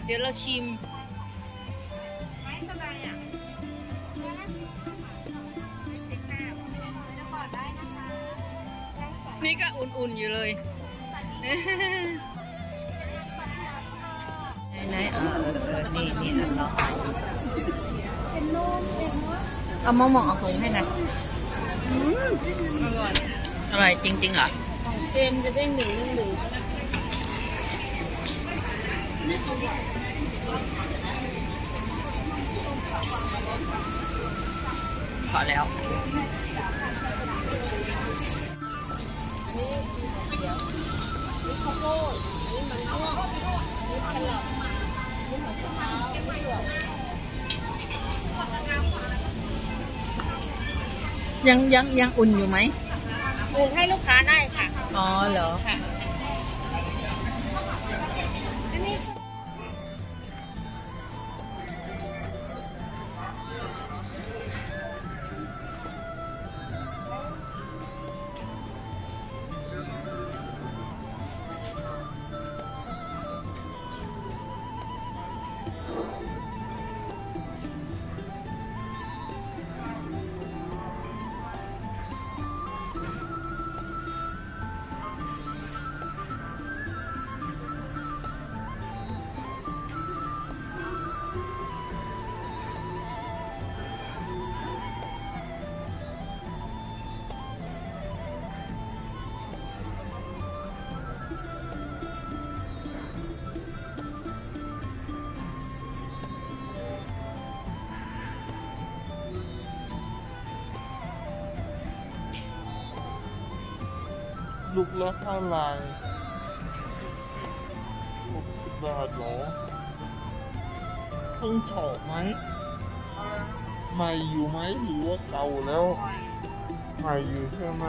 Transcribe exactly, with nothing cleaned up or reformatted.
ดี๋ยวเราชิมนี่ก็อุ่นๆอยู่เลยไหนๆเออเออนี่นี่เราเอามะม่วงเอาถุงให้นะอร่อยอร่อยจริงๆเหรอเต็มจะได้หนึ่งหนึ่งพอแล้วอันนี้เดี๋ยวนี่ข้าวโพดอันนี้มันม่วงนี่ขนมนี่มะพร้าวนี่เผือกยังยังยังอุ่นอยู่ไหมอุ่นให้ลูกค้าได้ค่ะอ๋อเหรอค่ะลูกละเท่าไหร่หกสิบบาทเหรอเพิ่งเฉาะไหมใหม่อยู่ไหมหรือว่าเก่าแล้วใหม่อยู่ใช่ไหม